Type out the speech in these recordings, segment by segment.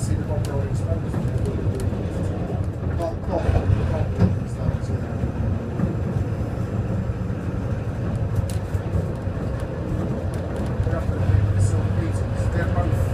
see the Bob Rolling Stones. Not Rolling Stones, yeah. They're up at the Silver Beatles. They're both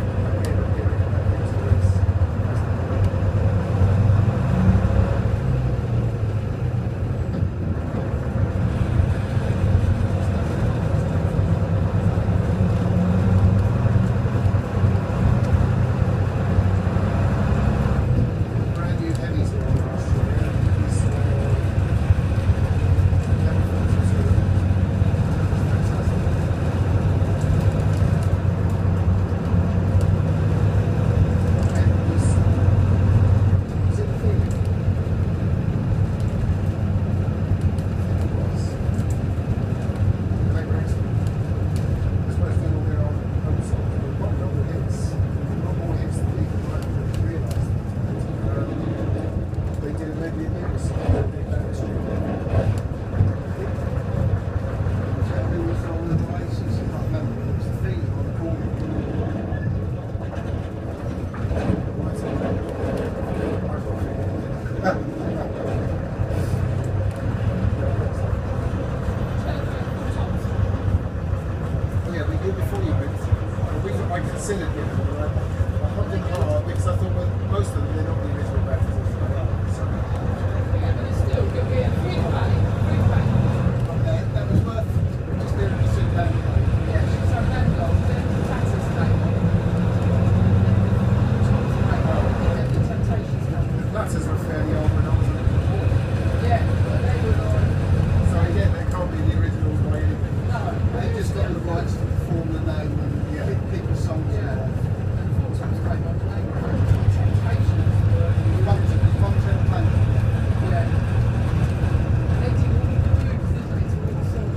I considered it. I hopped in the car because I thought, well, most of them, they're not the original batteries. Yeah, but it's still good. Yeah, free play. That was worth just doing a sit down. Yeah, she's on that goal. Then the taxes came. Then the Temptations came. The Platters were fairly old when I was on it before. Yeah, but they were like... So again, they can't be the originals by anything. No. They just got the rights to perform the name and pick the songs. Yeah. And the Fortunes came on. They were Temptations. Content Planet. Yeah. They did all the moves, didn't they? To all the songs.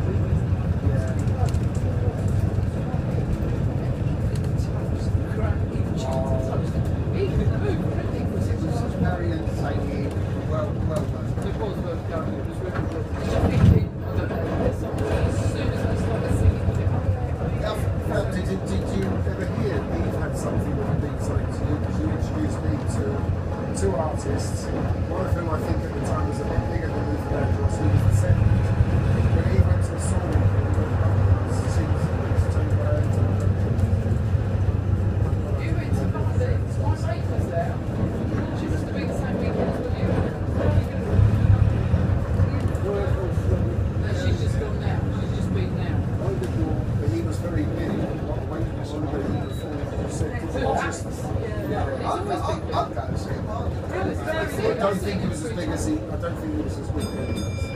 Even the move, everything was It was very entertaining. Well done. It was worth going. It was really good. It's just thinking, I don't know, there's something, as soon as they started singing, I think, Did you ever hear Eve had something with the Beatles on it? You introduced me to two artists, one of whom I think at the time was a bit bigger than Luther Vandross, who was the second. When he went to a song she was turned around to you went to London, my mate was there. She must have been the same weekend as you. No, she's just gone now. She's just been now. but he was very big. I don't think he was as big as he. I don't think he was as big as he was.